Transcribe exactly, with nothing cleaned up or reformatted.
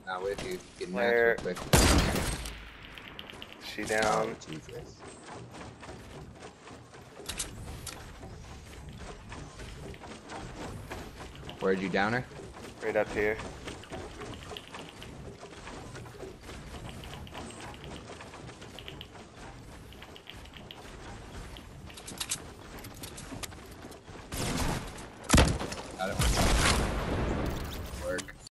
Not with you. Get Where- mad real quick. She down. Oh, Jesus. Where'd you down her? Right up here.